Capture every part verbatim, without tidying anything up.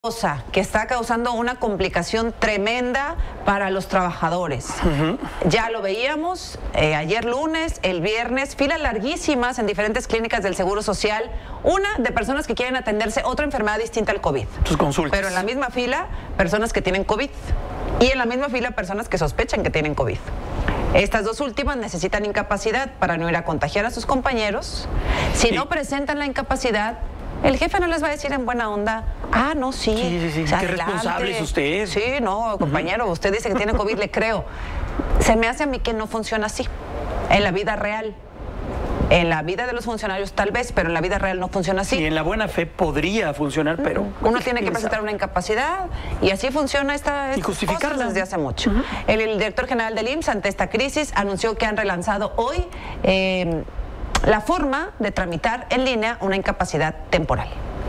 Cosa que está causando una complicación tremenda para los trabajadores. Uh-huh. Ya lo veíamos eh, ayer lunes, el viernes, filas larguísimas en diferentes clínicas del Seguro Social, una de personas que quieren atenderse otra enfermedad distinta al COVID. Tus consultas. Pero en la misma fila, personas que tienen COVID. Y en la misma fila, personas que sospechan que tienen COVID. Estas dos últimas necesitan incapacidad para no ir a contagiar a sus compañeros. Si sí. no presentan la incapacidad, el jefe no les va a decir en buena onda, ah, no, sí. Sí, sí, sí. O sea, qué responsable es usted. Sí, no, compañero, uh-huh. usted dice que tiene COVID, le creo. Se me hace a mí que no funciona así, en la vida real. En la vida de los funcionarios tal vez, pero en la vida real no funciona así. Y en la buena fe podría funcionar, pero... Uno tiene que presentar una incapacidad y así funciona esta y justificarla desde hace mucho. Uh-huh. el, el director general del I M S S, ante esta crisis, anunció que han relanzado hoy eh, la forma de tramitar en línea una incapacidad temporal.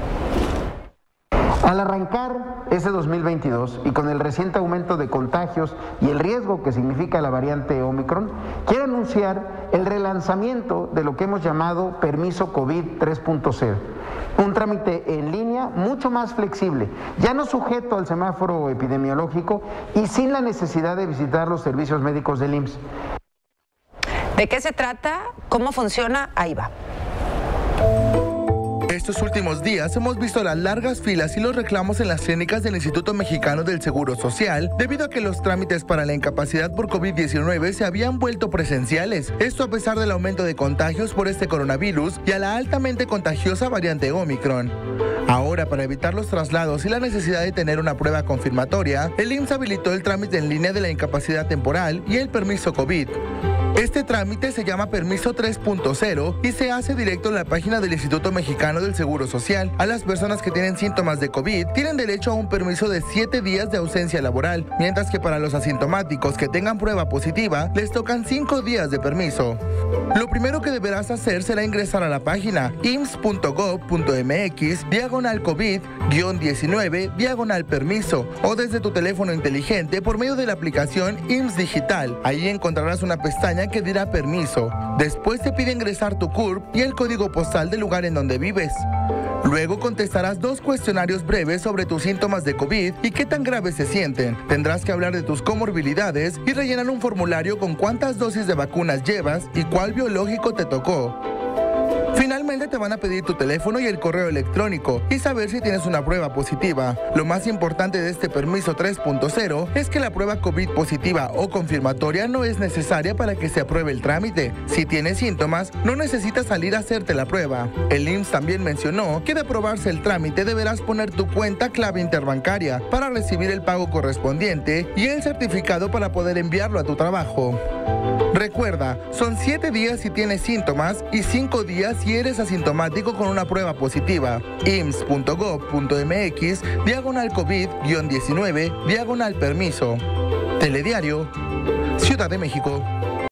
Al arrancar ese dos mil veintidós y con el reciente aumento de contagios y el riesgo que significa la variante Omicron, quiero anunciar el relanzamiento de lo que hemos llamado Permiso COVID tres punto cero. Un trámite en línea mucho más flexible, ya no sujeto al semáforo epidemiológico y sin la necesidad de visitar los servicios médicos del I M S S. ¿De qué se trata? ¿Cómo funciona? Ahí va. Estos últimos días hemos visto las largas filas y los reclamos en las clínicas del Instituto Mexicano del Seguro Social debido a que los trámites para la incapacidad por COVID diecinueve se habían vuelto presenciales. Esto a pesar del aumento de contagios por este coronavirus y a la altamente contagiosa variante Omicron. Ahora, para evitar los traslados y la necesidad de tener una prueba confirmatoria, el I M S S habilitó el trámite en línea de la incapacidad temporal y el permiso COVID. Este trámite se llama Permiso tres punto cero y se hace directo en la página del Instituto Mexicano del Seguro Social. A las personas que tienen síntomas de COVID tienen derecho a un permiso de siete días de ausencia laboral, mientras que para los asintomáticos que tengan prueba positiva les tocan cinco días de permiso. Lo primero que deberás hacer será ingresar a la página I M S S punto gov punto mx diagonal COVID diecinueve diagonal permiso o desde tu teléfono inteligente por medio de la aplicación I M S S Digital. Ahí encontrarás una pestaña que dirá permiso. Después te pide ingresar tu C U R P y el código postal del lugar en donde vives. Luego contestarás dos cuestionarios breves sobre tus síntomas de COVID y qué tan graves se sienten. Tendrás que hablar de tus comorbilidades y rellenar un formulario con cuántas dosis de vacunas llevas y cuál biológico te tocó. Finalmente te van a pedir tu teléfono y el correo electrónico y saber si tienes una prueba positiva. Lo más importante de este permiso tres punto cero es que la prueba COVID positiva o confirmatoria no es necesaria para que se apruebe el trámite. Si tienes síntomas, no necesitas salir a hacerte la prueba. El I M S S también mencionó que de aprobarse el trámite deberás poner tu cuenta clave interbancaria para recibir el pago correspondiente y el certificado para poder enviarlo a tu trabajo. Recuerda, son siete días si tienes síntomas y cinco días si eres asintomático con una prueba positiva. I M S S punto gov punto mx diagonal COVID diecinueve diagonal permiso. Telediario, Ciudad de México.